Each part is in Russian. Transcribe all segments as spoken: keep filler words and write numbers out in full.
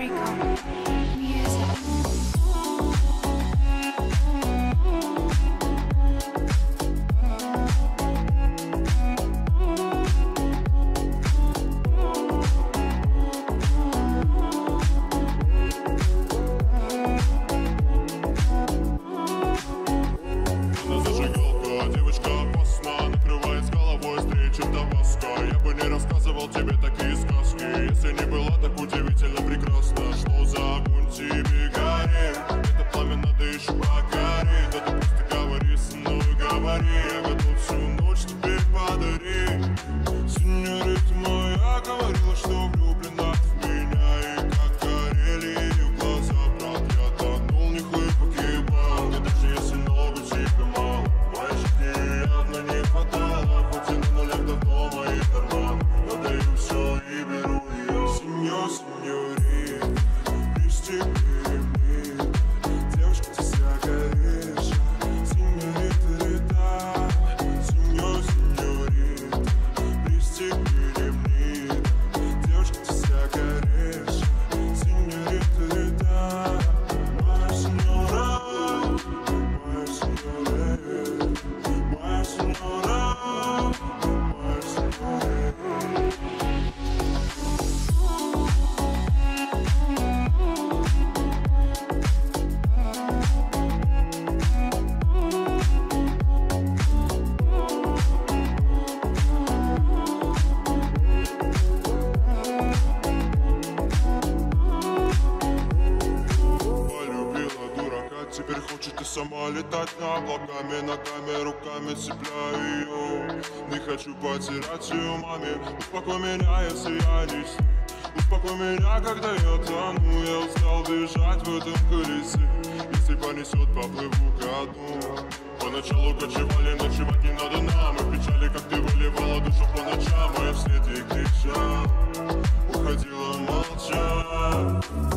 Сама летать на облаками, ногами, руками цепляю ее. Не хочу потерять ее маме. Успокой меня, если я не сну. Успокой меня, когда я тону. Я устал бежать в этом колесе. Если понесет, поплыву ко дну. Поначалу кочевали, ночевать не надо нам. И в печали, как ты выливала душу по ночам. А я вслед ей кричал, уходила молча.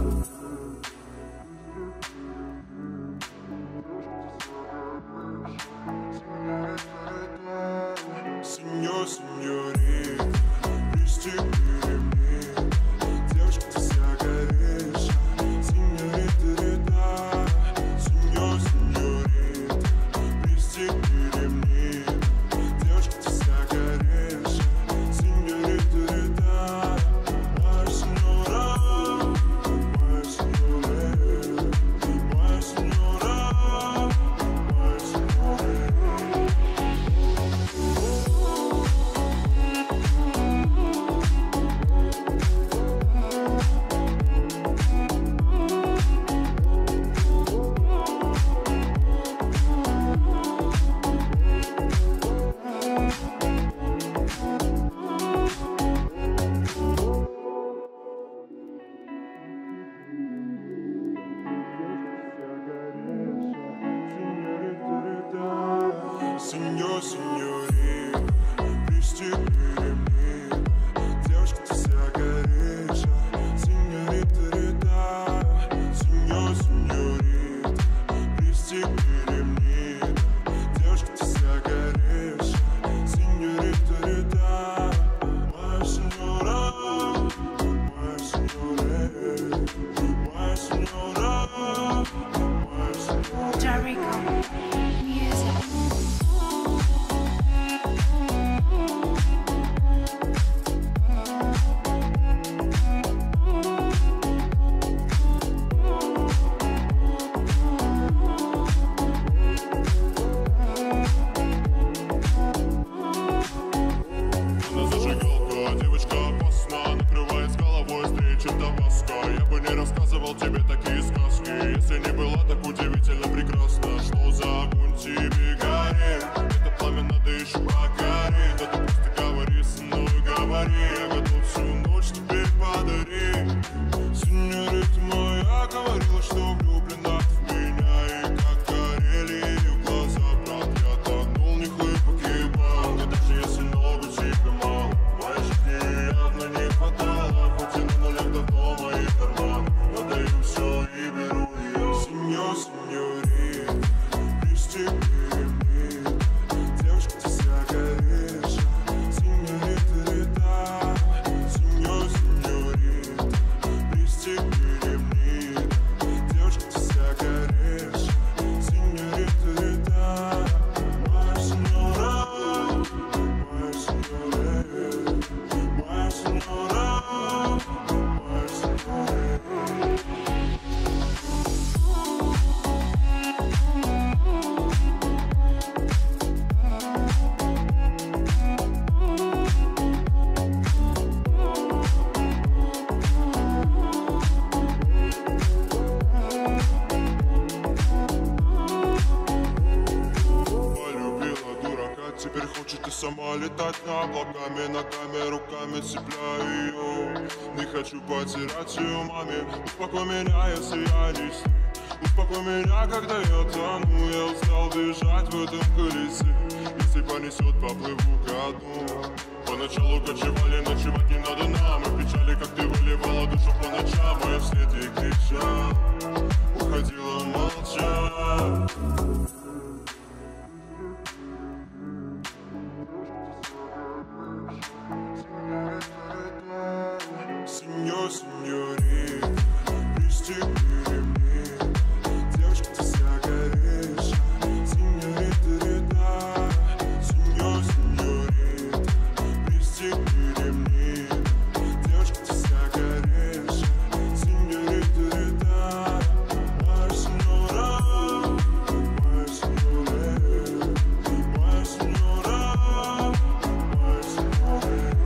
Сеньор, сеньорит, пристегни ремни. Девушка, ты вся горишь. Сеньорита, рита. Сеньор, сеньорит, пристегни ремни. Девушка, ты вся горишь. сама летать над облаками, ногами, руками цепляю ее. Не хочу потерять ее, маме. Успокой меня, если я не сну. Успокой меня, когда я тону. Я устал бежать в этом колесе. Если понесет, поплыву ко дну. Поначалу кочевали, ночевать не надо нам. И печали, как ты выливала душу по ночам. А я вслед ей кричал, уходила молча. Сеньор, сеньорита, пристегни ремни. Девушка, ты вся горишь. Сеньорита, рита. Сеньор, сеньорита, пристегни ремни. Девушка, ты вся горишь. Сеньорита, рита. Моя сеньора, моя сеньора, моя сеньора, моя сеньора.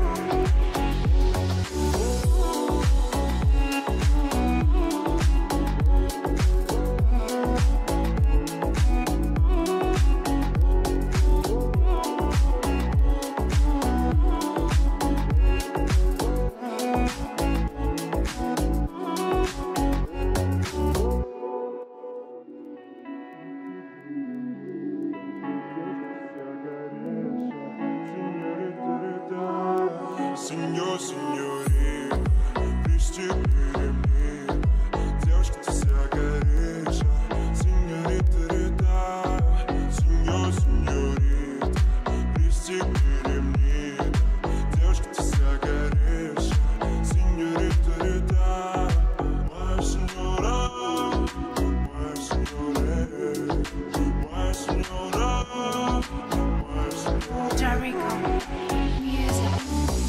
Сеньор, сеньорита, пристегни ремни. Девушка, ты вся горишь. Сеньорита, рита. Сеньор, сеньорита, пристегни ремни. Девушка, ты вся горишь. Сеньорита, рита. Моя сеньора, моя сеньора, моя сеньора, моя сеньора. Jericho Music.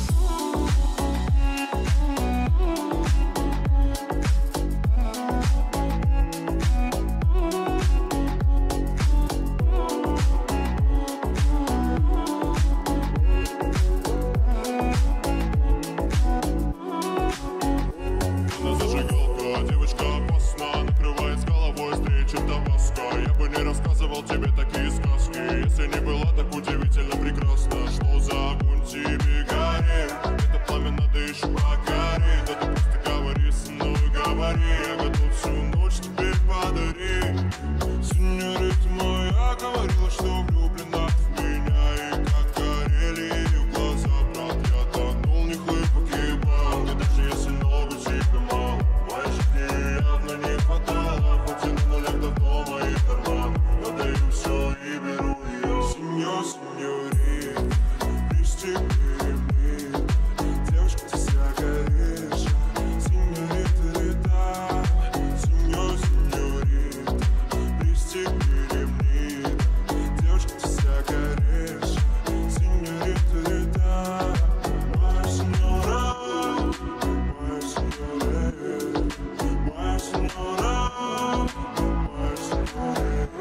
Она зажигалка, девочка опасна. Накрывает с головой, встреча табаско. Я бы не рассказывал тебе такие сказки, если не была так удивительно прекрасна. Что за огонь тебе горит? Это пламя надо еще покорить. Да ты просто говори со мной, говори. Я готов всю ночь тебе подарить. Сеньорита моя говорила, что влюблена в меня. И как горели ее глаза, брат, я тонул, не хуй погибал. И даже если много тебе мало, моей жизни явно не хватало. Хоть и на нулях давно моих карман, я даю все и беру ее. Сеньор, сеньорита, пристегни ремни. Девушка, ты вся горишь. Сеньорита, рита. Сеньор, сеньорита, пристегни ремни. Девушка, ты вся горишь. Сеньорита, рита. Моя сеньора, моя сеньора, моя сеньора, моя сеньора.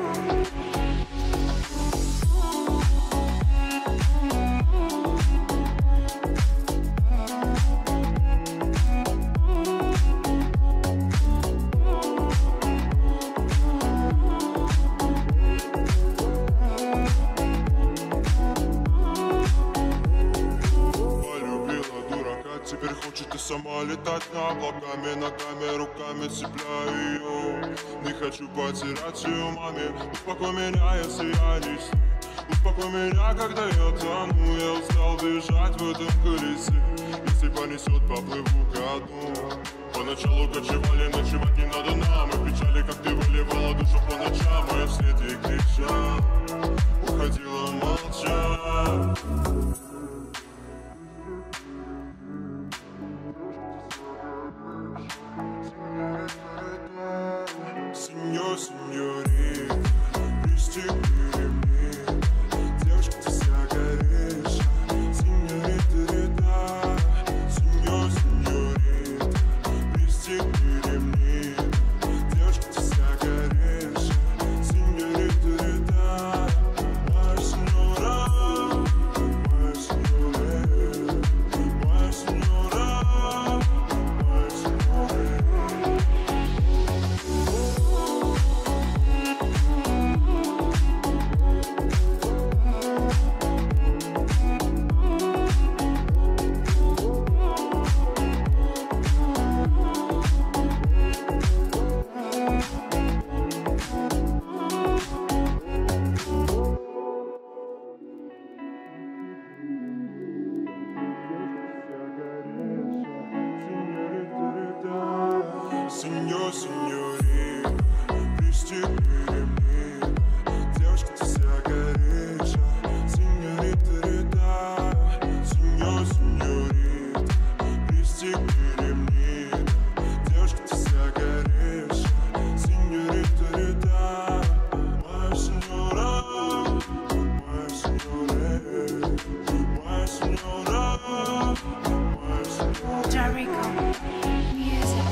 Полюбила дурака, теперь хочет и сама летать над облаками, ногами, руками цепляю ее. Не хочу потерять ее, маме. Успокой меня, если я не сну. Успокой меня, когда я тону. Я устал бежать в этом колесе. Если понесет, поплыву ко дну. Поначалу кочевали, ночевать не надо нам. И печали, как ты выливала душу по ночам. А я вслед ей кричал, уходила молча. Сеньор, сеньорита, пристегни ремни. Девушка, ты вся горишь. Сеньорита, рита. Сеньор, сеньорита, пристегни ремни. Девушка, ты вся горишь. Сеньорита, рита. Моя сеньора, моя Сеньор, сеньорит, пристегни ремни. Девушка, ты вся горишь, сеньорита, рита. Сеньор, сеньорит, пристегни ремни. Девушка, ты вся горишь, сеньорита, рита. Моя сеньора, моя сеньора, моя сеньора, моя сеньора. Jericho Music.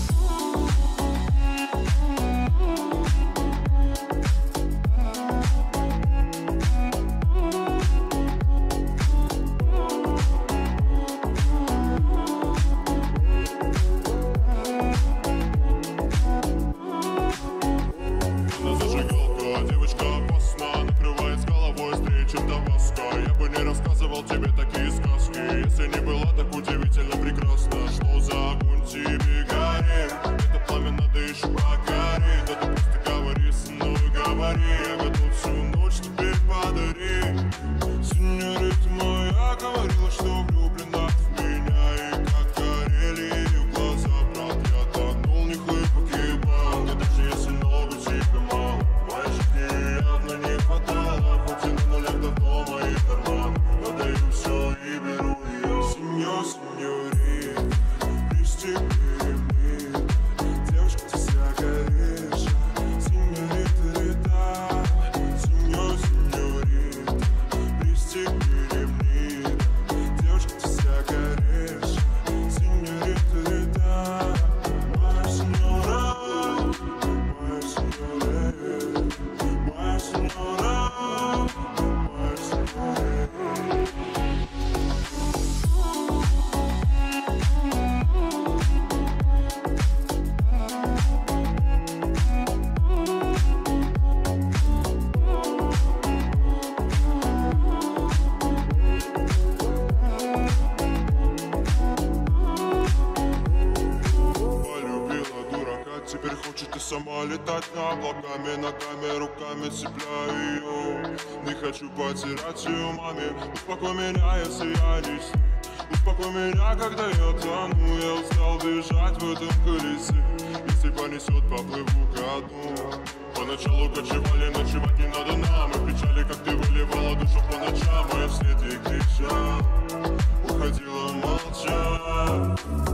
Девочка опасна, накрывает с головой встречу Табаско. Я бы не рассказывал тебе такие сказки, если не была так удивительно прекрасна. Что за огонь тебе горит? Это пламя надо еще покорить. Да ты просто говори со мной, говори. Я готов всю ночь тебе подарить. Сеньорита моя говорила, что влюблена в меня. И как горели ее глаза, брат, я тонул, них и погибал. Но даже если много тебе мало, явно не хватало, хоть и на нулях давно мои карманы. Отдаю все и беру ее. Сеньор, сеньорит, пристегни ремни. Девушка, ты вся горишь, сеньорита, рита. Сеньор, сеньорит, пристегни ремни. Девушка, ты вся горишь, сеньорита, рита. Моя сеньора, моя сеньора. Моя сеньора, моя сеньора. Полюбила дурака, теперь хочет и сама летать на облаками, ногами, руками цепляю ее. Не хочу потерять ее маме. Успокой меня, если я не сну. Успокой меня, когда я тону. Я устал бежать в этом колесе. Если понесет, поплыву ко дну. Поначалу кочевали, ночевать не надо нам. И кричали, как ты выливала душу по ночам. А я вслед ей кричал, уходила молча.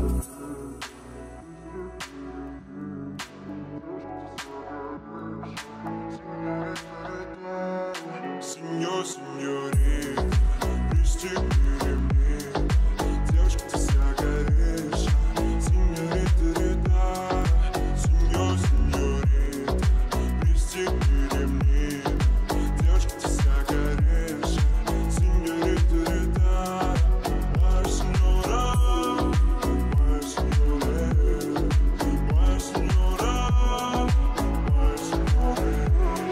Сеньор, сеньорит, пристегни ремни. Девушка, ты вся горишь, сеньорита, рита. Сеньор, сеньорит, пристегни ремни. Девушка, ты вся горишь, сеньорита, рита. Моя сеньора, моя сеньора, моя сеньора, моя сеньора.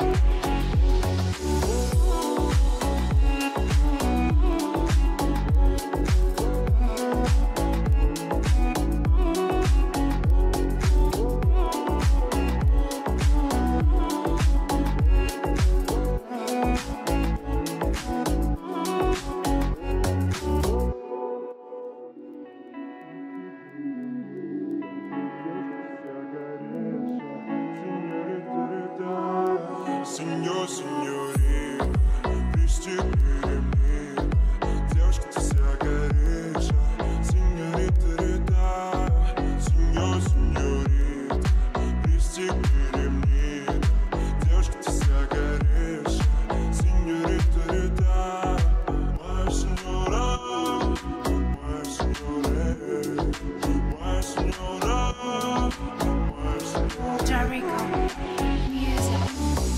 Сеньор, сеньорит, пристегни ремни. Девушка, ты вся горишь, сеньорита, рита. Сеньор, сеньорит, пристегни ремни. Девушка, ты вся горишь, сеньорита, рита. Моя сеньора, моя сеньора, моя сеньора, моя сеньора. Jericho Music.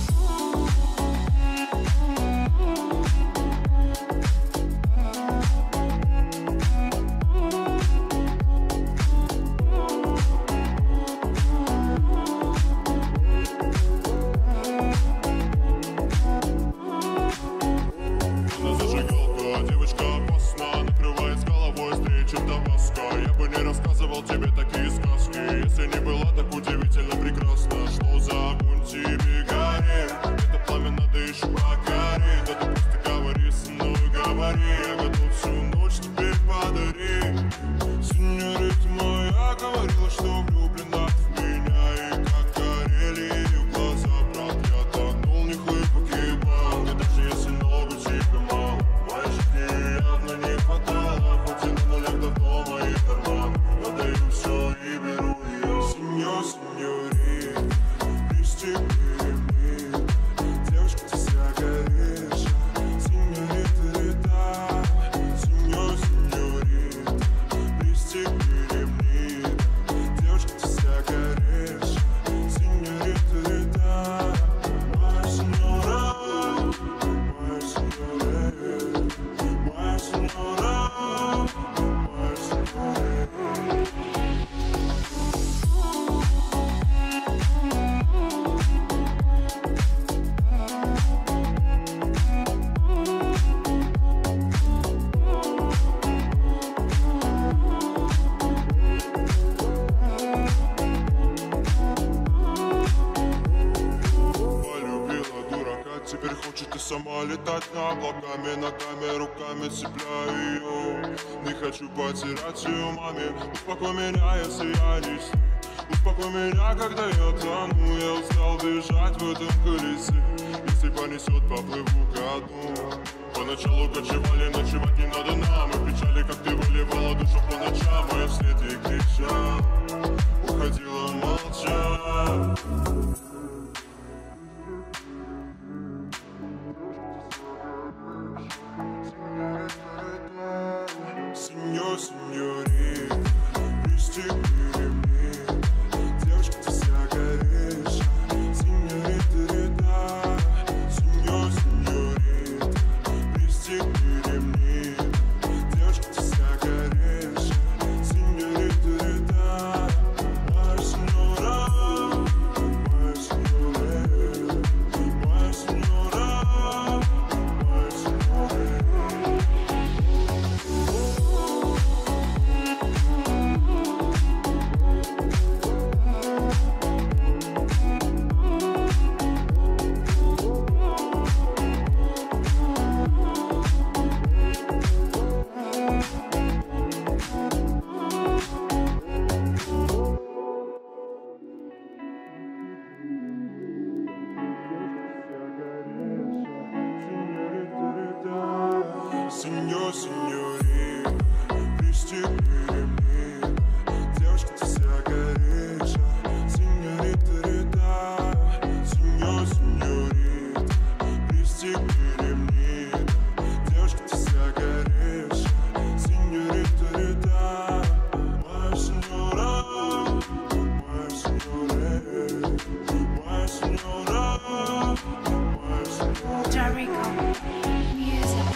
Девочка опасна, накрывает с головой встречу Табаско. Я бы не рассказывал тебе такие сказки, если не была так удивительно прекрасна. Что за огонь тебе горит? Это пламя надо еще покорить. Да ты просто говори со мной, говори. Я готов всю ночь тебе подарить. Сеньорита моя говорила, что влюблена в меня. летать на облаками, ногами, руками цепляю ее. Не хочу потерять ее маме. Успокой меня, если я не сплю. Успокой меня, когда я тону. Я устал бежать в этом колесе. Если понесет, поплыву ко дну. Поначалу кочевали, ночевать не надо нам. И печали, как ты выливала душу по ночам. А я вслед ей кричал, уходила молча. Сеньор, сеньорита, пристегни ремни. Девушка, ты вся горишь. Сеньорита, рита. Сеньор, сеньорита, пристегни ремни. Девушка, ты вся горишь. Сеньорита, рита. Моя сеньора, моя сеньора, моя сеньора, моя сеньора. Сеньор, сеньорита, пристегни ремни. Девушка, ты вся горишь. Сеньорита, рита. Сеньор, сеньорита, пристегни ремни. Девушка, ты вся горишь. Сеньорита, рита. Моя сеньора, моя сеньора, моя сеньора, моя сеньора. Jericho Music.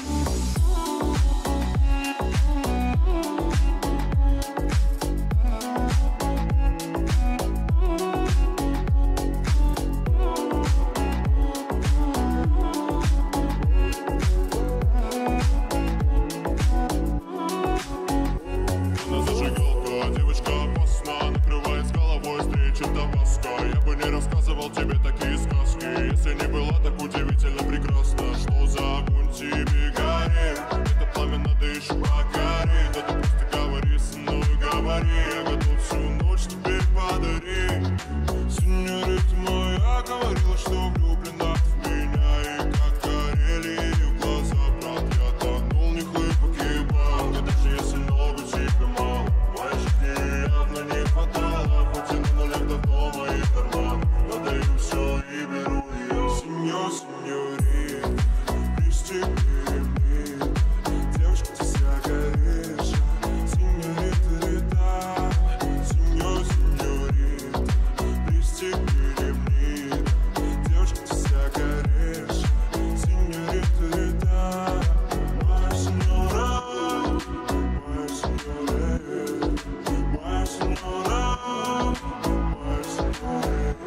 Она зажигалка, девочка опасна. Накрывает с головой, встреча табаско. Я бы не рассказывал тебе такие сказки, если не была так удивительно прекрасна. Что за огонь тебе горит? Это пламя надо еще покорить. Да ты просто говори со мной, говори. Я готов всю ночь тебе подарить. Сеньорита моя говорила, что влюблена в меня. И как горели ее глаза, брат, я тонул, в них и погибал. Но даже если много тебе мало, моей жизни явно не хватало. Хоть и на нулях давно моих карман, я даю все и беру ее. Сеньор, сеньорита, пристегни ремни. Девушка, ты вся горишь. Сеньорита, рита. Сеньор, сеньорита, пристегни ремни. Девушка, ты вся горишь. Сеньорита, рита. Моя сеньора, моя сеньора, моя сеньора, моя сеньора.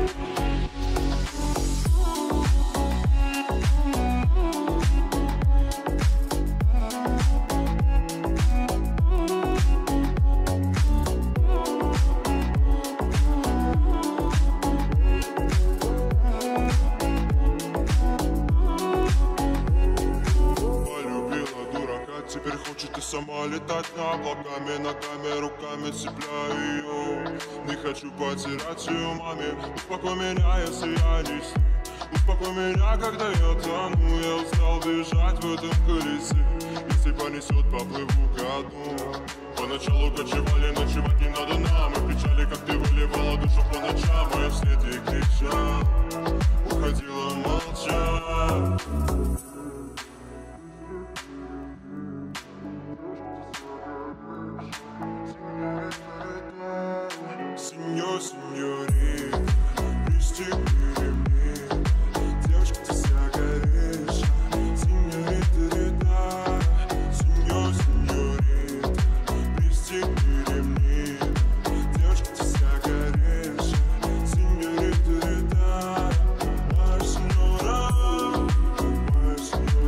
Полюбила дурака, теперь хочет и сама летать на облаками, ногами, руками цепляю ее. Не хочу потерять ее маме. Успокой меня, если я не сплю. Успокой меня, когда я тону. Я устал бежать в этом колесе. Если понесет, поплыву ко дну. Поначалу кочевали, ночевать не надо нам. И печали, как ты выливала душу по ночам. А я вслед ей кричал, уходила молча. Сеньор, сеньорита, пристегни ремни. Девушка, ты вся горишь. Сеньорита, рита. Сеньор, сеньорита, пристегни ремни. Девушка, ты вся горишь. Сеньорита, рита. Моя сеньора, моя сеньора.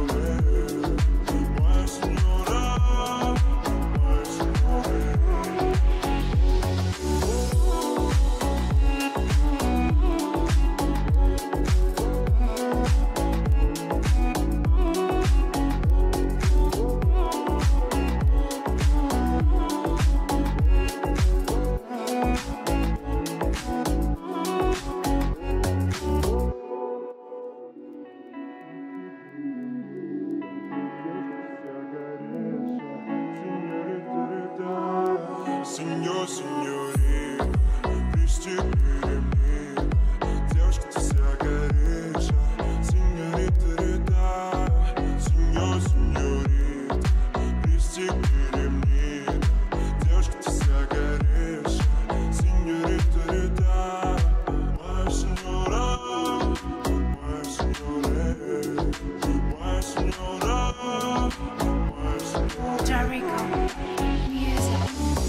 Сеньор, сеньорит, пристегни ремни. Девушка, ты вся горишь, сеньорита, рита. Сеньор, сеньорит, пристегни ремни. Девушка, ты вся горишь, сеньорита, рита. Моя сеньора, моя сеньора, моя сеньора, моя сеньора. Jericho Music.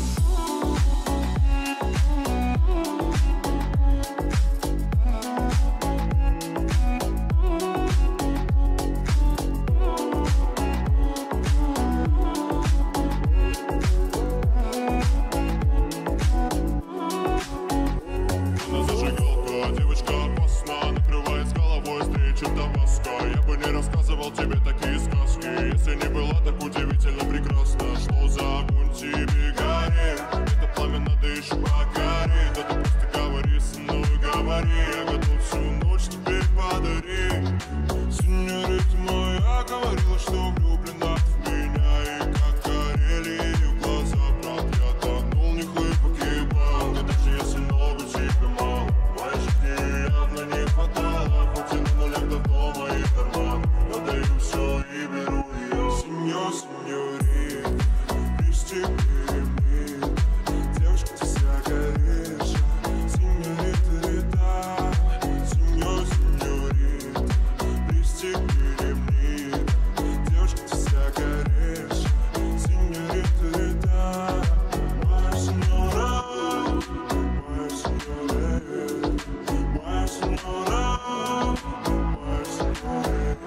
Она зажигалка, девочка опасна, накрывает с головой встречу Табаско. Я бы не рассказывал тебе такие сказки, если не была так удивительно прекрасна. Что за огонь тебе горит? Это пламя надо еще покорить. Да ты просто говори со мной, говори. Я готов всю ночь тебе подарить. Сеньорита моя говорила, что влюблена в меня. И как горели ее глаза, брат, я тонул, в них и погибал. Но даже если много тебе мало, моей жизни явно не хватало. Потяну нулем давно мои карманы, я даю все и беру ее. Сеньор, сеньорит, пристегни ремни. Девушка, ты вся горишь, сеньорита, рита. Сеньор, сеньорит, пристегни ремни. Девушка, ты вся горишь, сеньорита, рита. Моя сеньора, моя сеньора, моя сеньора, моя сеньора.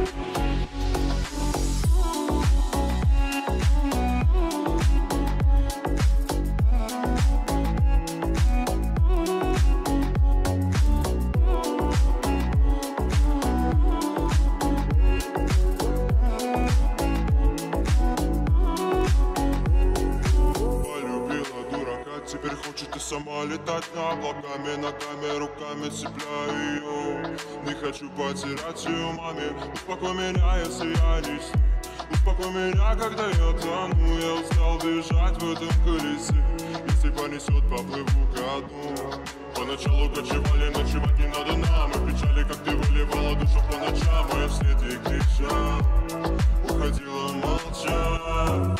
Полюбила дурака, теперь хочет и сама летать на облаками. Ногами, руками цепляю ее. Не хочу потерять ее маме. Успокой меня, если я не сну. Успокой меня, когда я тону. Я устал бежать в этом колесе. Если понесет, поплыву ко дну. Поначалу кочевали, ночевать не надо нам. И печали, как ты выливала душу по ночам. А я вслед ей кричал, уходила молча.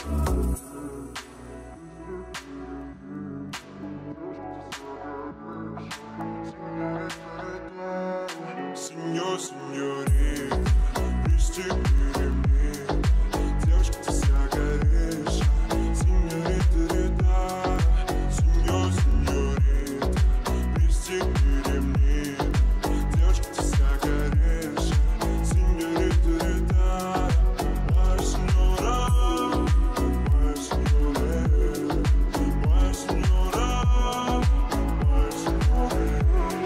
Сеньор, сеньорит, пристегни ремни. Девушка, ты вся горишь, сеньорита, рита. Сеньор, сеньорит, пристегни ремни. Девушка, ты вся горишь, сеньорита, рита. Моя сеньора, моя сеньора, моя сеньора, моя сеньора.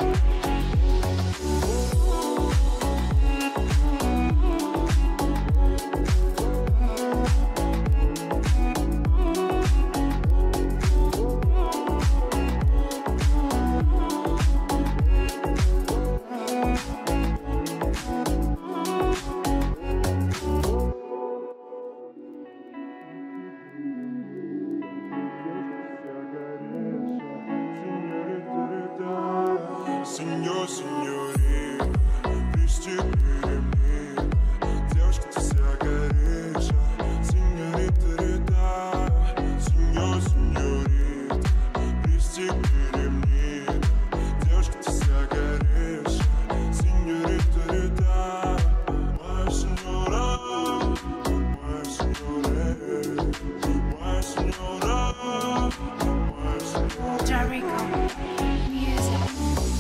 Сеньор, сеньорит, пристегни ремни. Девушка, ты вся горишь, сеньорита, рита. Сеньор, сеньорит, пристегни ремни. Девушка, ты вся горишь, сеньорита, рита. Моя сеньора, моя сеньора, моя сеньора, моя сеньора. Jericho Music.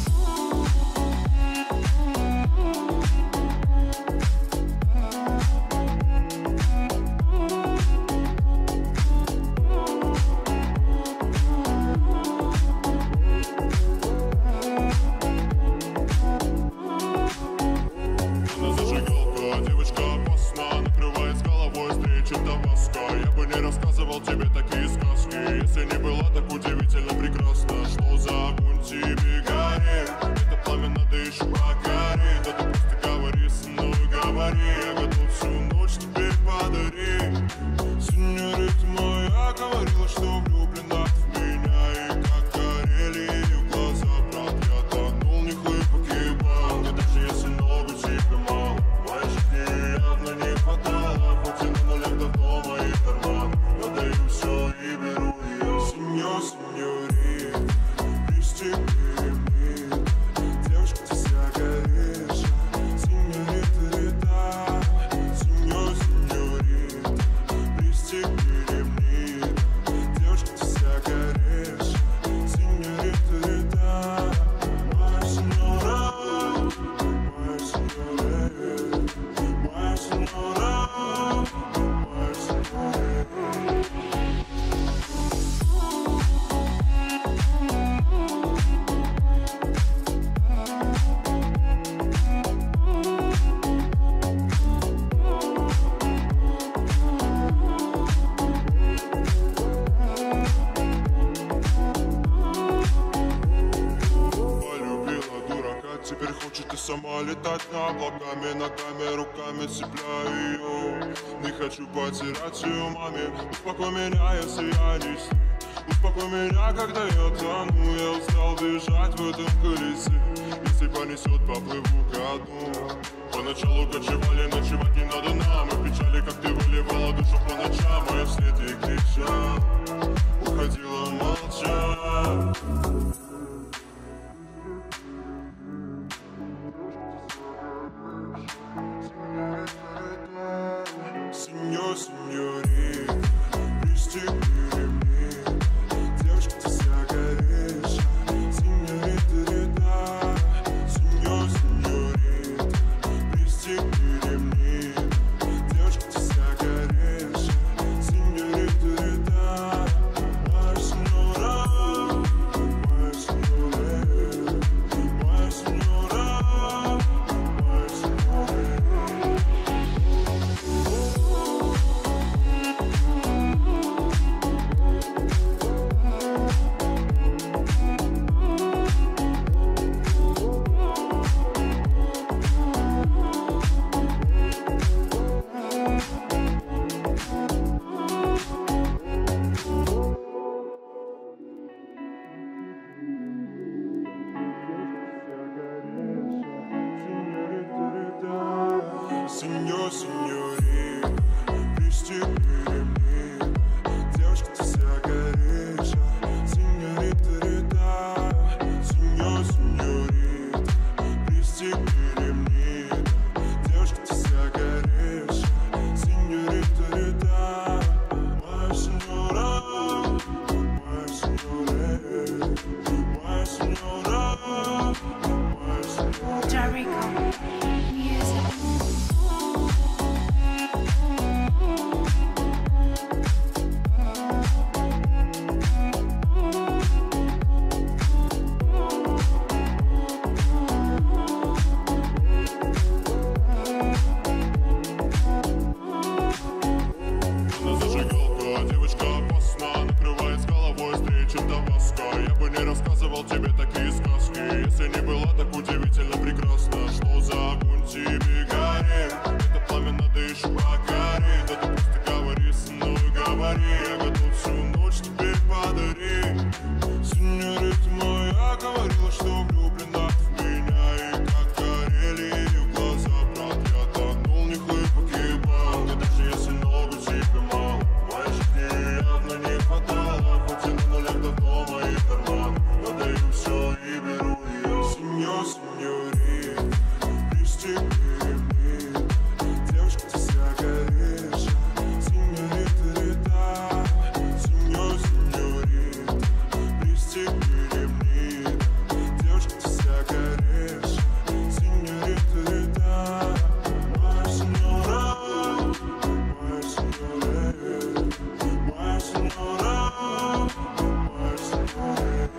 Она зажигалка, девочка опасна, накрывает с головой встречу Табаско. Я бы не рассказывал тебе такие сказки, если не была так удивительно прекрасна. Что за огонь тебе горит? Это пламя надо еще покорить. Да ты просто говори со мной, говори. Я готов всю ночь тебе подарить. Сеньорита моя говорила, что влюблена в сама летать над облаками, ногами, руками цепляю ее. Не хочу потерять ее маме. Успокой меня, если я не сну. Успокой меня, когда я тону. Я устал бежать в этом колесе. Если понесет, поплыву ко дну. Поначалу кочевали, ночевать не надо нам. И печали, как ты выливала душу по ночам. А я вслед ей кричал, уходила молча. Сеньор, сеньорита, пристегни ремни. Девушка, ты вся горишь. Сеньорита, рита. Сеньор, сеньорита, пристегни ремни. Девушка, ты вся горишь. Сеньорита, рита. Моя сеньора, моя сеньора, моя сеньора, моя сеньора. Сеньор, сеньорита, пристегни ремни. Девушка, ты вся горишь. Сеньорита, рита. Сеньор, сеньорита, пристегни ремни. Девушка, ты вся горишь. Сеньорита, рита. Моя сеньора, моя сеньора, моя сеньора, моя сеньора. Jericho Music. Она зажигалка, девочка опасна. Накрывает с головой встречу Табаско. Я бы не рассказывал тебе такие сказки, если не была так удивительно прекрасна. Что за огонь тебе горит? Это пламя надо еще покорить. Да ты просто говори со мной, говори. Я готов всю ночь тебе подарить. Сеньорита моя говорила, что влюблена в меня. И как горели ее глаза, брат, я тонул, в них и погибал. Но даже если много тебе мало, моей жизни явно не хватало. Хоть и на нулях давно мои карманы, но даю все и беру ее. Сеньор, сеньорита, пристегни ремни. Девушка, ты вся горишь. Сеньорита, рита. Сеньор, сеньорита, пристегни ремни. Девушка, ты вся горишь. Сеньорита, рита. Моя сеньора, моя сеньора, моя сеньора, моя сеньора.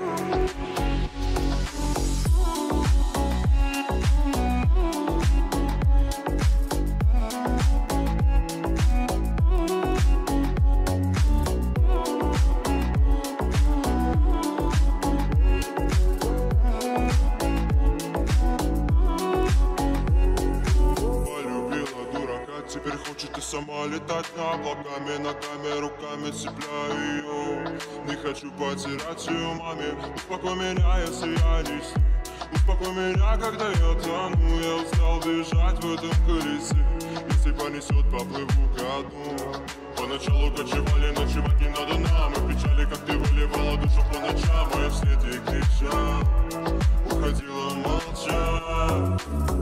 Полюбила дурака, теперь хочет и сама летать над облаками, ногами, руками цепляю ее. Не хочу потерять ее маме. Успокой меня, если я не сну. Успокой меня, когда я тону. Я устал бежать в этом колесе. Если понесет, поплыву ко дну. Поначалу кочевали, ночевать не надо нам. И печали, как ты выливала душу по ночам. А я вслед ей кричал, уходила молча.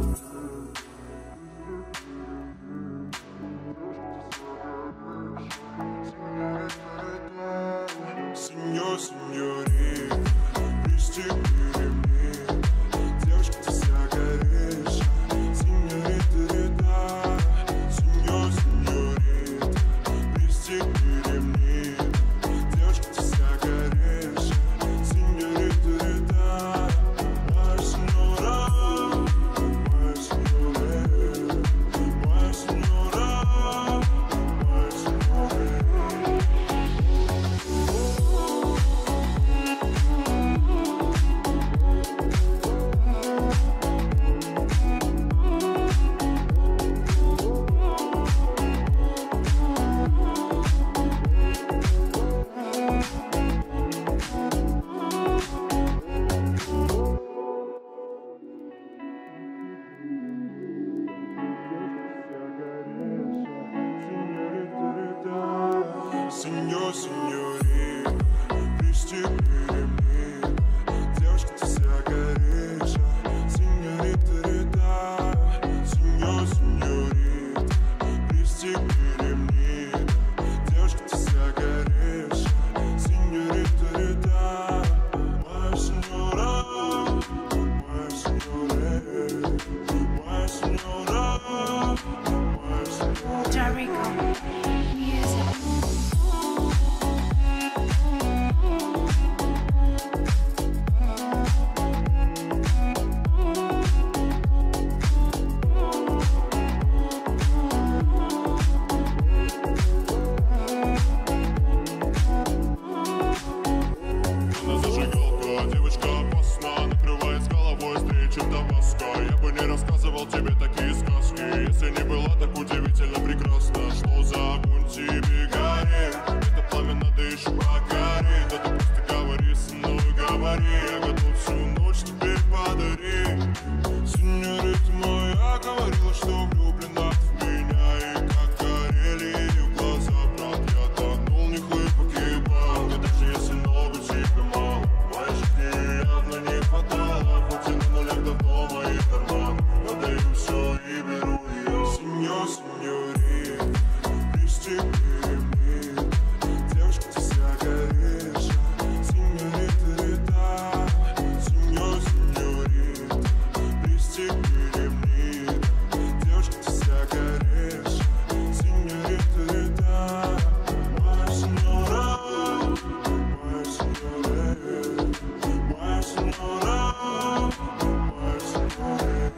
Сеньор, сеньорита, пристегни ремни. Девушка, ты вся горишь. Сеньорита, рита. Сеньор, сеньорита, пристегни ремни. Девушка, ты вся горишь. Сеньорита, рита. Моя сеньора, моя сеньора. Сеньор, сеньорит, пристегни ремни. Девушка, ты вся горишь, сеньорита, рита. Сеньор, сеньорит, пристегни ремни. Девушка, ты вся горишь, сеньорита, рита. Моя сеньора, моя сеньора, моя сеньора, моя сеньора. Jericho Music. Девочка опасна, накрывает с головой встречу Табаско. Я бы не рассказывал тебе такие сказки, если не была так удивительно прекрасна. Что за огонь тебе горит? Это пламя надо еще покорить. Да ты просто говори со мной, говори. Я готов всю ночь тебе подарить. Сеньорита моя говорила, что влюблена в меня. И как горели ее глаза, брат, я тонул, не хлып погибал. Но даже если много тебе мало, явно не хватало, хоть и на нулях давно мои карманы. Отдаю все и беру ее. Сеньор, сеньорит, пристегни ремни. Девушка, ты вся горишь, сеньорита, рита. Сеньор, сеньорит, пристегни ремни. Девушка, ты вся горишь, сеньорита, рита. Моя сеньора, моя сеньора. Моя сеньора, моя сеньора.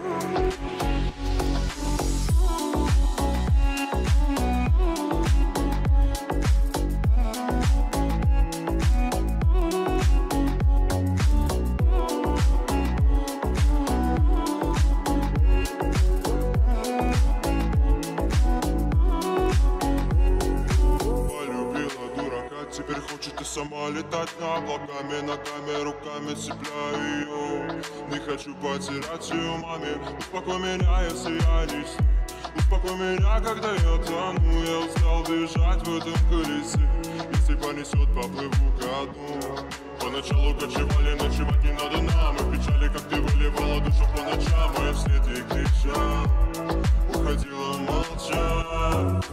Полюбила дурака, теперь хочет и сама летать на облаками, ногами, руками цепляю ее. Не хочу потерять ее маме. Успокой меня, если я не сплю. Успокой меня, когда я тону. Я устал бежать в этом колесе. Если понесет, поплыву ко дну. Поначалу кочевали, ночевать не надо нам. И в печали, как ты выливала душу по ночам. А я вслед ей кричал, уходила молча.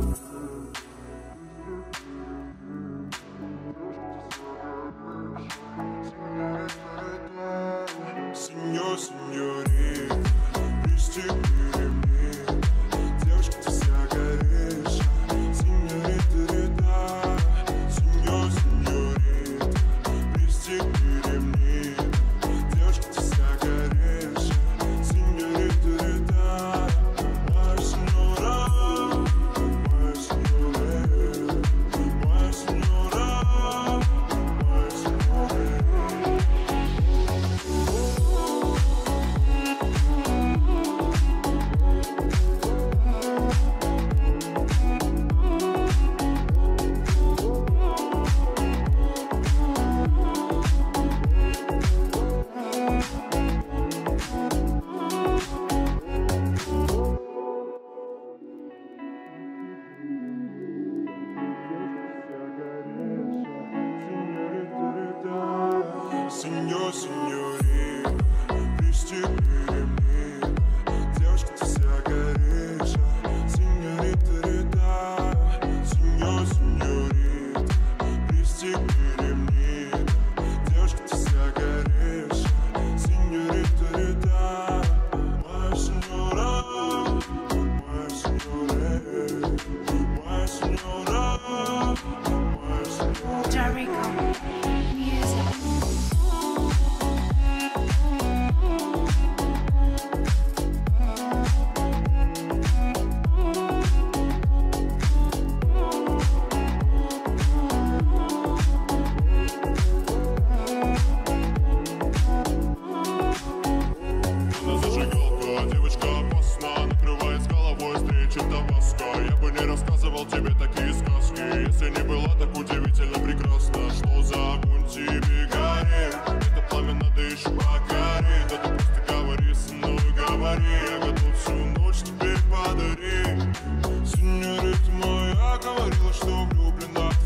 Сеньор, сеньорит, пристегни ремни. Девушка, ты вся горишь, сеньорита, рита. Сеньор, сеньорит, пристегни ремни. Девушка, ты вся горишь, сеньорита, рита. Моя сеньора, моя сеньора, моя сеньора, моя сеньора. Сеньор, сеньорит, пристегни ремни. Девушка, ты вся горишь, сеньорита, рита. Сеньор, сеньорит, пристегни ремни. Девушка, ты вся горишь, сеньорита, рита. Моя сеньора, моя сеньора, моя сеньора, моя сеньора. Jericho Music. Девочка опасна, накрывает с головой встречу Табаско. Я бы не рассказывал тебе такие сказки, если не была так удивительно прекрасна. Что за огонь тебе горит? Это пламя надо еще покорить. Да ты просто говори со мной, говори. Я готов всю ночь тебе подарить. Сеньорита моя говорила, что влюблена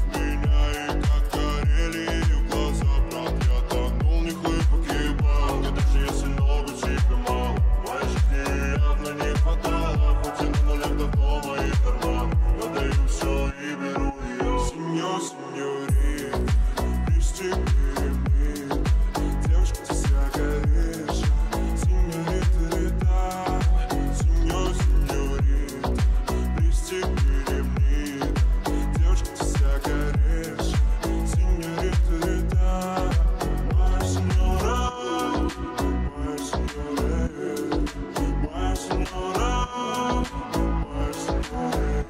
сеньорит, пристегни ремни. Девушка, ты вся горишь, сеньорита, сеньор, сеньорит, пристегни ремни. Девушка, ты вся горишь, сеньорита, моя сеньора, моя сеньора, моя сеньора, моя сеньора.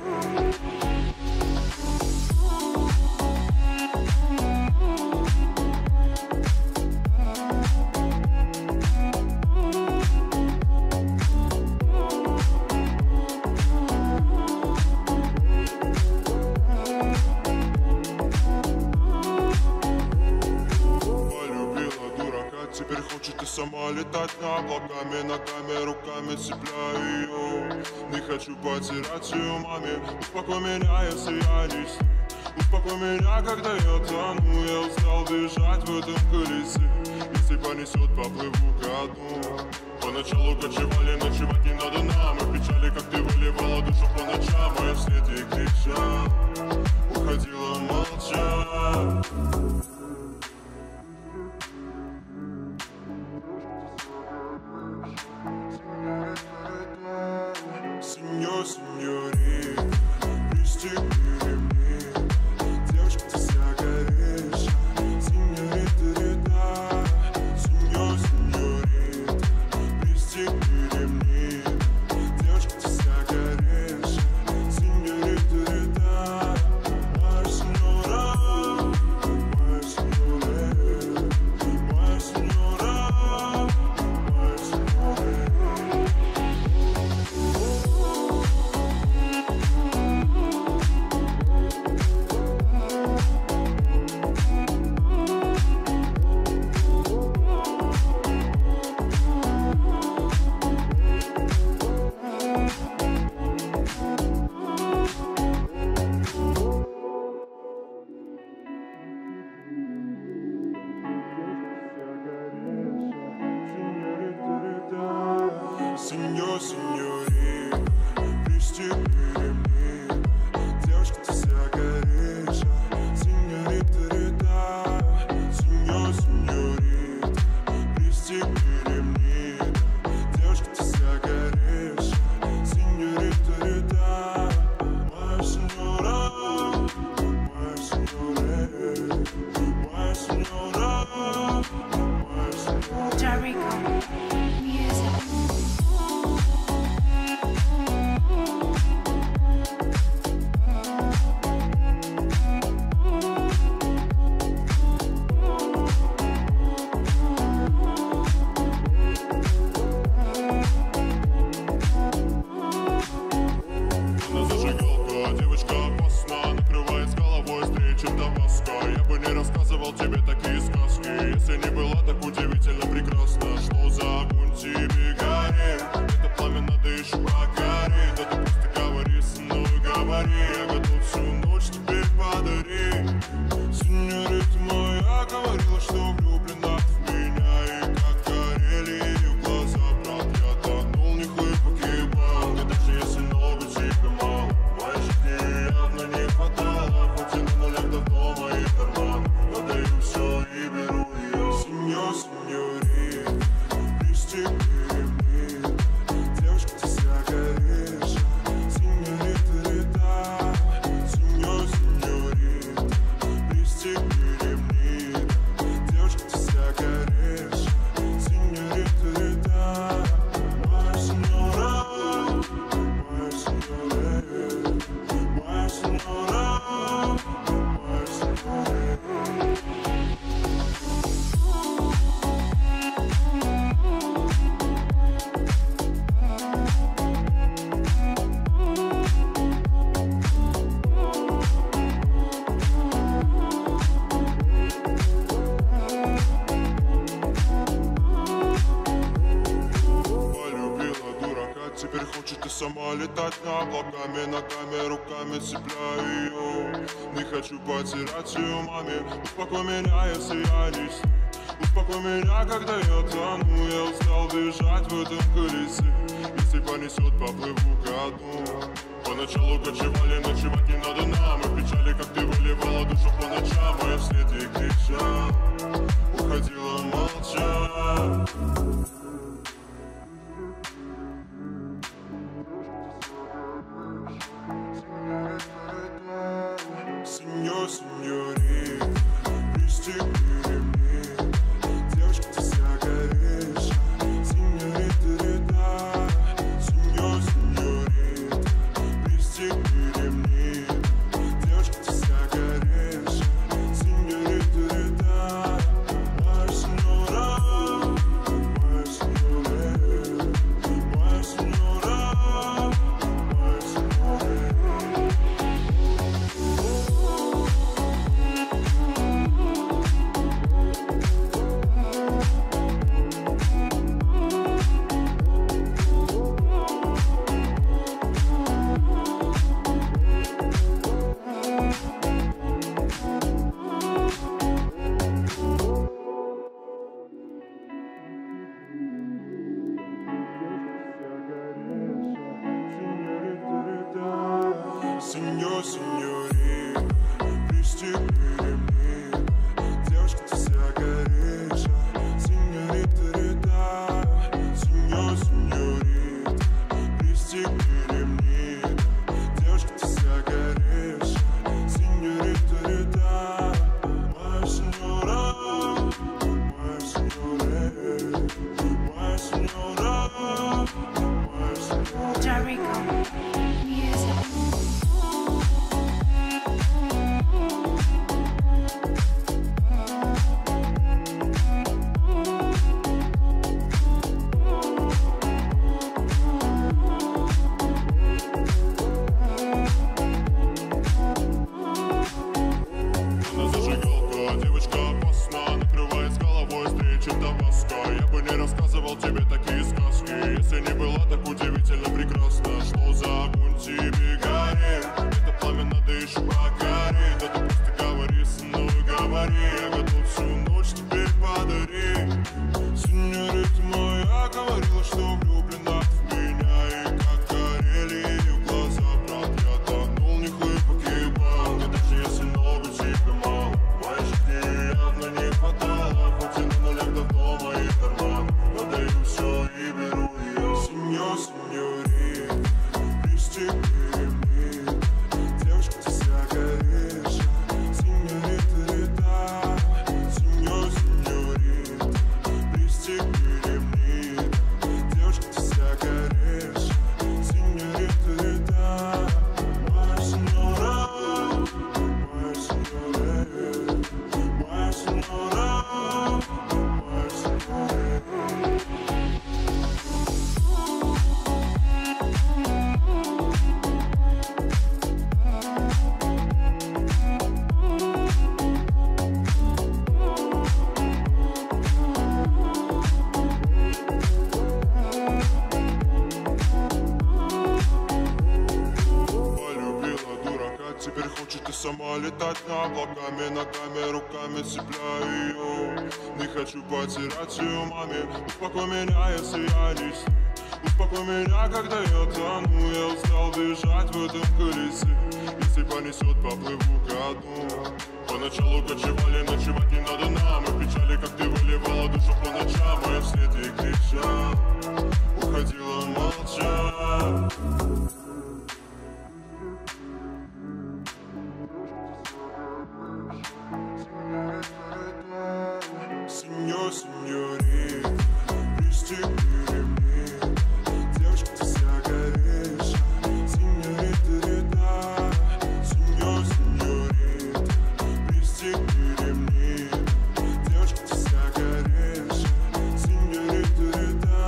Теперь хочет и сама летать над облаками, ногами, руками цепляю ее. Не хочу потерять ее маме. Успокой меня, если я не сну. Успокой меня, когда я тону. Я устал бежать в этом колесе. Если понесет, поплыву ко дну. Поначалу кочевали, ночевать не надо нам. И печали, как ты выливала душу по ночам. А я вслед ей кричал, уходила молча. Сеньор, сеньорит, пристегни ремни. Девушка, ты вся горишь, сеньорита, сеньор, сеньорит, пристегни ремни. Девушка, ты вся горишь, сеньорита, моя сеньора, моя сеньора, моя сеньора, моя сеньора. Сеньор, сеньорит, пристегни ремни. Девушка, ты вся горишь, сеньорита, сеньор, сеньорит, пристегни ремни. Девушка, ты вся горишь, сеньорита, моя сеньора, моя сеньора, моя сеньора, моя сеньора. Jericho Music. Она зажигалка, девочка опасна, накрывает с головой встречи Табаско. Я бы не рассказывал тебе такие сказки, если не была так удивительно прекрасна. Что за огонь тебе горит? Это пламя надо еще покорить. Да ты просто говори со мной, говори. Я готов всю ночь тебе подарить. Сеньорита моя говорила, что влюблена в меня. И как горели ее глаза, брат, я тонул, них и погибал. И даже если много тебе мало, моей жизни явно не хватало. Хоть и на нулях давно мои карманы, но даю все и беру ее. Сеньор, сеньорит, пристегни ремни. Девушка, ты вся горишь, сеньорита, сеньор, сеньорит, пристегни ремни. Девушка, ты вся горишь, сеньорита, моя сеньора, моя сеньора, моя сеньора, моя сеньора. Полюбила дурака, теперь хочет и сама летать над облаками, ногами, руками цепляю ее. Не хочу потерять ее маме. Успокой меня, если я не сну. Успокой меня, когда я тону. Я устал бежать в этом колесе. Если понесет, поплыву ко дну. Поначалу кочевали, ночевать не надо нам. И печали, как ты выливала душу по ночам. А я вслед ей кричал, уходила молча. Сеньор, сеньорит, пристегни ремни. Девушка, ты вся горишь. Сеньорита, рита. Сеньор, сеньорит, пристегни ремни. Девушка, ты вся горишь. Сеньорита, рита. Моя сеньора, моя сеньора, моя сеньора, моя сеньора. Сеньор, сеньорит, пристегни ремни. Девушка, ты вся горишь. Сеньорита, рита. Сеньор, сеньорит, пристегни ремни. Девушка, ты вся горишь. Сеньорита, рита. Моя сеньора, моя сеньора, моя сеньора, моя сеньора. Jericho Music. Она зажигалка, девочка опасна. Накрывает с головой встречи Табаско. Я бы не рассказывал тебе такие сказки, если не была так удивительно прекрасна. Что за огонь тебе горит? Это пламя надо еще покорить. Да ты просто говори со мной, говори. Я готов всю ночь тебе подарить. Сеньорита моя говорила, что влюблена в меня. И как горели ее глаза, брат, я тонул, в них и погибал. Но даже если много тебе мало, моей жизни явно не хватало. Хоть и на нулях давно мои карманы, но даю все и беру ее. Сеньор, сеньорит, пристегни ремни. Девушка, ты вся горишь. Сеньорита, рита. Сеньор, сеньорит, пристегни ремни. Девушка, ты вся горишь. Сеньорита, рита. Моя сеньора, моя сеньора, моя сеньора, моя сеньора. Полюбила дурака, теперь хочет и сама летать на облаками. Ногами, руками цепляю ее. Не хочу потерять ее маме. Успокой меня, если я не сну. Успокой меня, когда я тону. Я устал бежать в этом колесе. Если понесет, поплыву ко дну. Поначалу кочевали, ночевать не надо нам. И печали, как ты выливала душу по ночам. А я вслед ей кричал, уходила молча. Сеньор, сеньорит, пристегни ремни. Девушка, ты вся горишь. Сеньорита, рита. Сеньор, сеньорит, пристегни ремни. Девушка, ты вся горишь. Сеньорита, рита.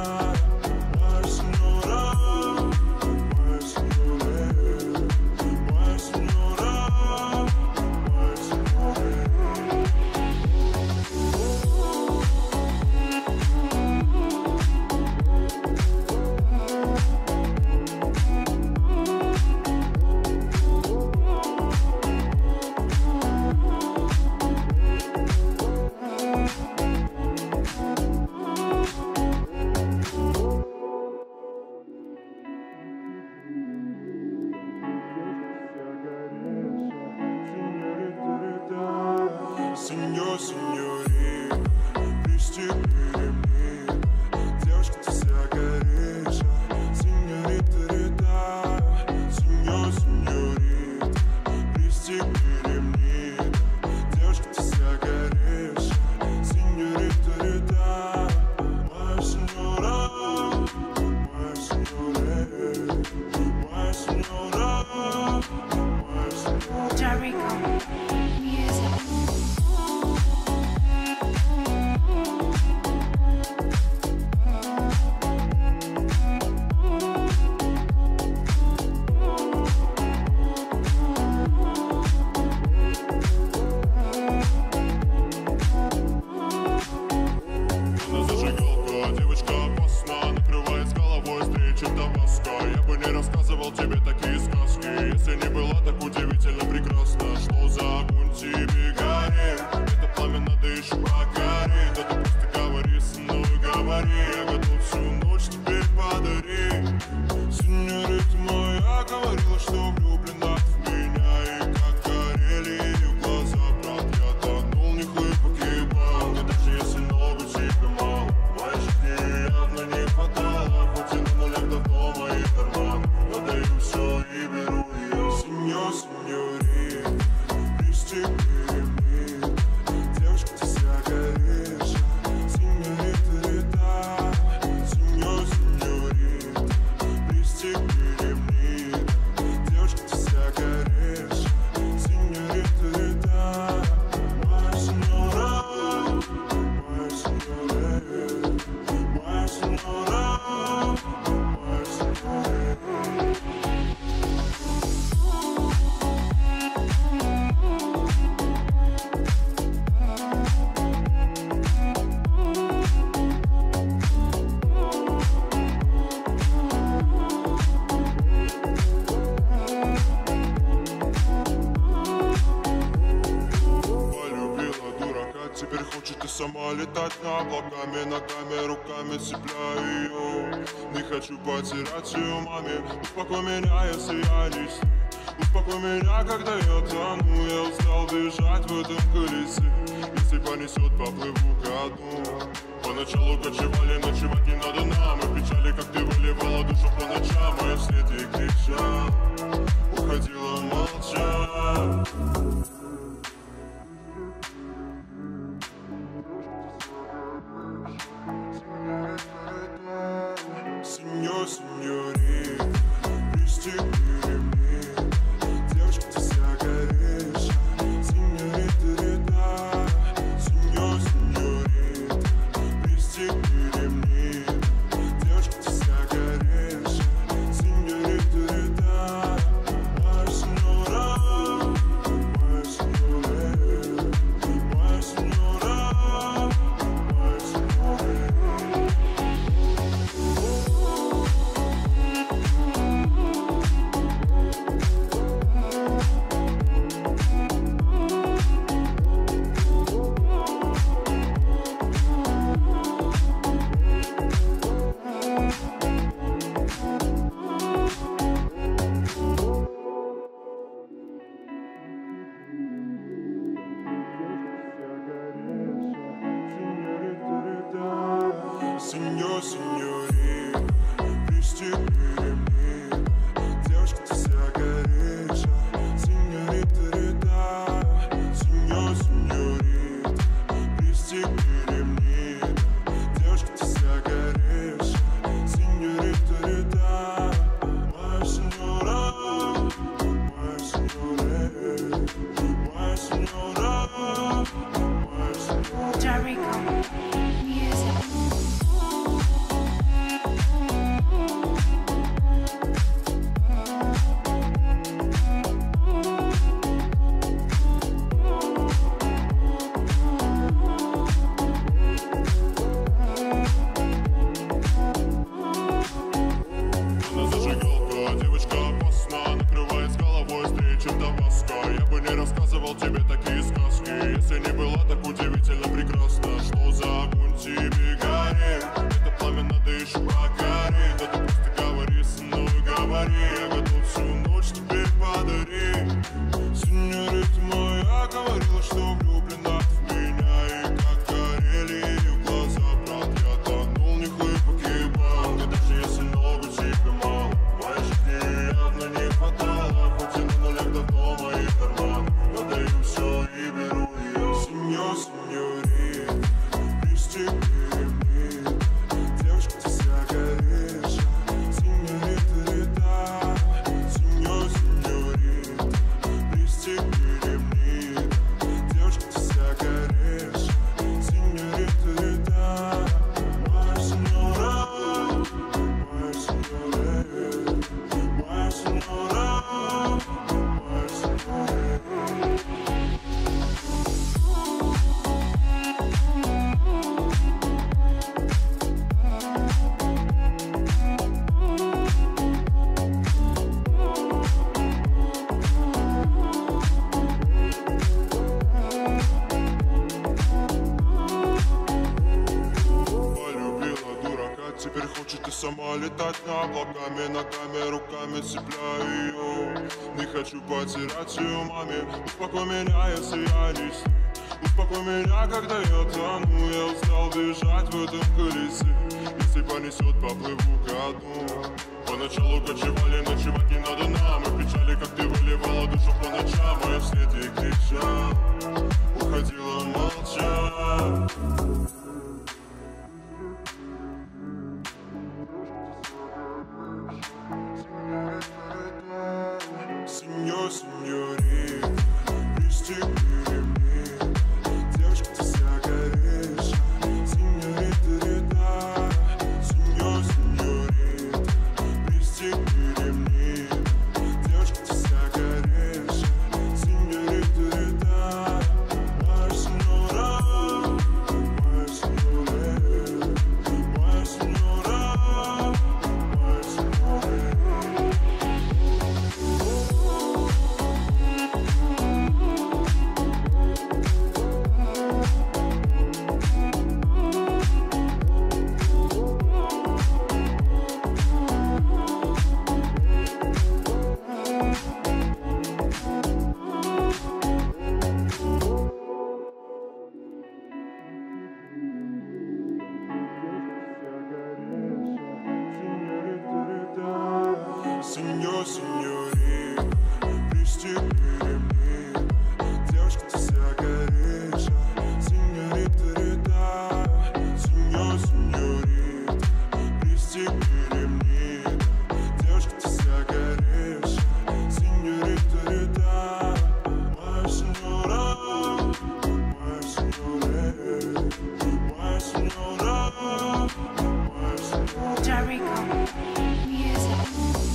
Сеньор, сеньорит, пристегни ремни. Девушка, ты вся горишь, сеньорита, рита. Сеньор, сеньорит, пристегни ремни. Девушка, ты вся горишь, сеньорита, рита. Моя сеньора, моя сеньора, моя сеньора, моя сеньора. Jericho Music. Девочка опасна, накрывает с головой встречи Табаско. Я бы не рассказывал тебе такие сказки, если не была так удивительно прекрасна. Что за огонь тебе горит? Это пламя надо еще покорить. Да ты просто говори со мной, говори. Я готов всю ночь теперь подарить. Сеньорита моя говорила, что влюблена в меня. И как горели ее глаза, брат, я тонул в них и погибал. И даже если много тебе мало, моей жизни явно не хватало. Хоть и на нулях давно мои карманы, я даю все и беру ее. Сеньор, сеньорит, пристегни ремни. Девушка, ты вся горишь, сеньорита, рита. Сеньор, сеньорит, пристегни ремни. Девушка, ты вся горишь, сеньорита, рита. Моя сеньора, моя сеньора, моя сеньора, моя сеньора. Полюбила дурака, теперь хочет и сама летать над облаками. Ногами, руками цепляю ее. Не хочу потерять ее маме. Успокой меня, если я не сплю. Успокой меня, когда я тону. Я устал бежать в этом колесе. Если понесет, поплыву ко дну. Поначалу кочевали, ночевать не надо нам. И печали, как ты выливала душу по ночам. А я вслед ей кричал, уходила молча. Сеньор, сеньорит, пристегни ремни. Девушка, ты вся горишь, сеньорита, рита. Сеньор, сеньорит, пристегни ремни. Девушка, ты вся горишь, сеньорита, рита. Моя сеньора, моя сеньора, моя сеньора, моя сеньора. Сеньор, сеньорит, пристегни ремни. Девушка, ты вся горишь, сеньорита, рита. Сеньор, сеньорит, пристегни ремни. Девушка, ты вся горишь, сеньорита, рита. Моя сеньора, моя сеньора, моя сеньора, моя сеньора. Jericho Music. Она зажигалка, девочка опасна, накрывает с головой встречи Табаско. Я бы не рассказывал тебе такие сказки, если не была так удивительно прекрасна. Что за огонь тебе горит? Это пламя надо еще покорить. Да ты просто говори со мной, говори. Я готов всю ночь теперь подарить. Сеньорита моя говорила, что влюблена сама летать над облаками, ногами, руками цепляю ее. Не хочу потерять ее маме. Успокой меня, если я не сну. Успокой меня, когда я тону. Я устал бежать в этом колесе. Если понесет, поплыву ко дну. Поначалу кочевали, ночевать не надо нам. И печали, как ты выливала душу по ночам. А я вслед ей кричал, уходила молча. Сеньор, сеньорит, пристегни ремни. Девушка, ты вся горишь. Сеньорита, рита. Сеньор, сеньорит, пристегни ремни. Девушка, ты вся горишь. Сеньорита, рита. Моя сеньора, моя сеньора, моя сеньора, моя сеньора. Сеньор, сеньорит, пристегни ремни. Девушка, ты вся горишь. Сеньорита, рита. Сеньор, сеньорит, пристегни ремни. Девушка, ты вся горишь. Сеньорита, рита. Моя сеньора, моя сеньора, моя сеньора, моя сеньора. Jericho Music.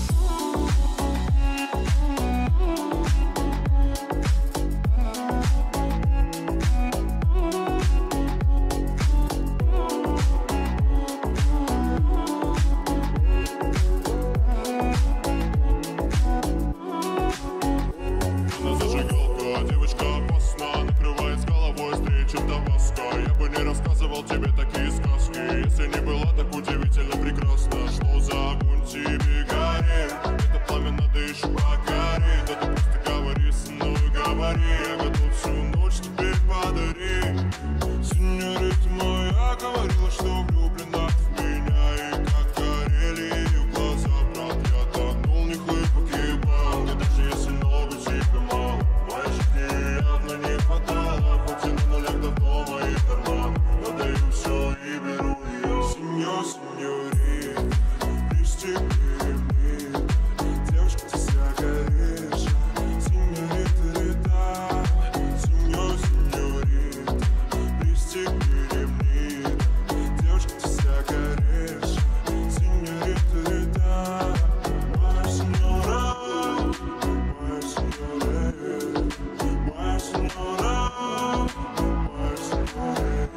Девочка опасна, накрывает с головой встречу Табаско. Я бы не рассказывал тебе такие сказки, если не была так удивительно прекрасна. Что за огонь тебе горит? Это пламя надо еще покорить. Да ты просто говори со мной, говори. Я готов всю ночь тебе подарить. Сеньорита моя говорила, что влюблена в меня. И как горели ее глаза, брат, я тонул, в них и погибал. Но даже если много тебе мало, явно не хватало, хоть и на нулях давно мои карманы. Отдаю все и беру ее. Сеньор, сеньорит, пристегни ремни. Девушка, ты вся горишь. Сеньорита, рита. Сеньор, сеньорит, пристегни ремни. Девушка, ты вся горишь. Сеньорита, рита. Моя сеньора, моя сеньора, моя сеньора, моя сеньора.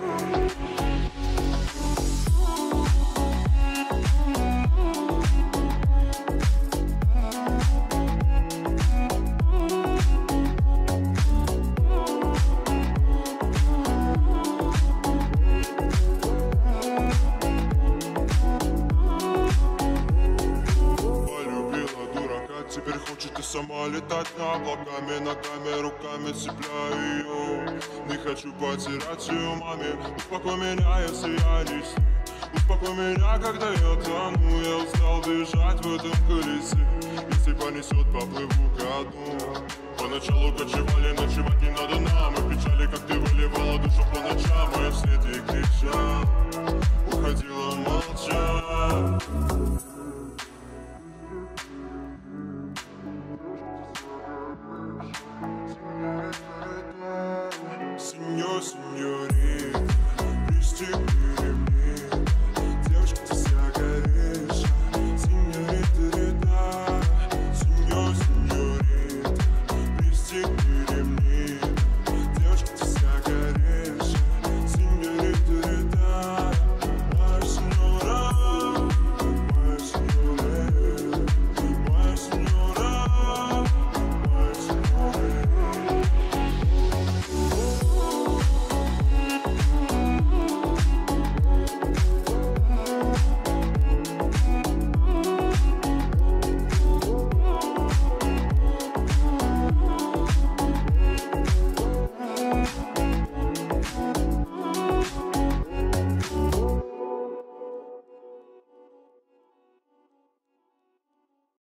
Полюбила дурака, теперь хочет и сама летать над облаками, ногами, руками цепляю ее. Не хочу потерять ее маме. Успокой меня, если я не сну. Успокой меня, когда я тону. Я устал бежать в этом колесе. Если понесет, поплыву ко дну. Поначалу кочевали, ночевать не надо нам. И печали, как